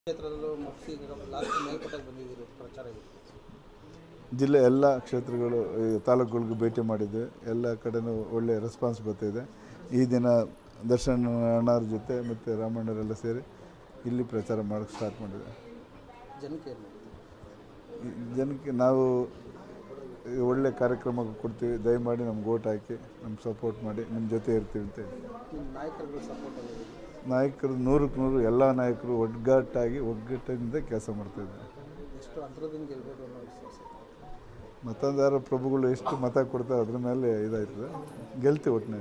ಕ್ಷೇತ್ರದಲ್ಲೂ ಮುಗಿಸಿ ಲಾಸ್ಟ್ ಮೇಲ್ಕೋಟೆಗೆ ಬಂದಿದ್ದೀರಿ ಪ್ರಚಾರ ಇದೆ. ಜಿಲ್ಲೆ ಎಲ್ಲ ಕ್ಷೇತ್ರಗಳು ತಾಲೂಕುಗಳಿಗೆ ಭೇಟಿ ಮಾಡಿದ್ದೆ. ಎಲ್ಲ ಕಡೆನೂ ಒಳ್ಳೆಯ ರೆಸ್ಪಾನ್ಸ್ ಬರ್ತಾಯಿದೆ. ಈ ದಿನ ದರ್ಶನ್ ಅಣ್ಣವ್ರ ಜೊತೆ ಮತ್ತು ರಾಮಣ್ಣವರೆಲ್ಲ ಸೇರಿ ಇಲ್ಲಿ ಪ್ರಚಾರ ಮಾಡೋಕ್ಕೆ ಸ್ಟಾರ್ಟ್ ಮಾಡಿದೆ. ಜನಕ್ಕೆ ನಾವು ಒಳ್ಳೆ ಕಾರ್ಯಕ್ರಮ ಕೊಡ್ತೀವಿ, ದಯಮಾಡಿ ನಮ್ಗೆ ಓಟ್ ಹಾಕಿ ನಮ್ಗೆ ಸಪೋರ್ಟ್ ಮಾಡಿ, ನಿಮ್ಮ ಜೊತೆ ಇರ್ತೀವಿ ಅಂತ ಹೇಳಿ. ನಾಯಕರು 100ಕ್ಕೆ 100 ಎಲ್ಲ ನಾಯಕರು ಒಗ್ಗಟ್ಟಿನಿಂದ ಕೆಲಸ ಮಾಡ್ತಾಯಿದ್ದಾರೆ. ಮತದಾರ ಪ್ರಭುಗಳು ಎಷ್ಟು ಮತ ಕೊಡ್ತಾರೆ ಅದ್ರ ಮೇಲೆ ಇದಾಯ್ತದೆ, ಗೆಲ್ತೀವಿ ಒಟ್ಟಿನಲ್ಲಿ.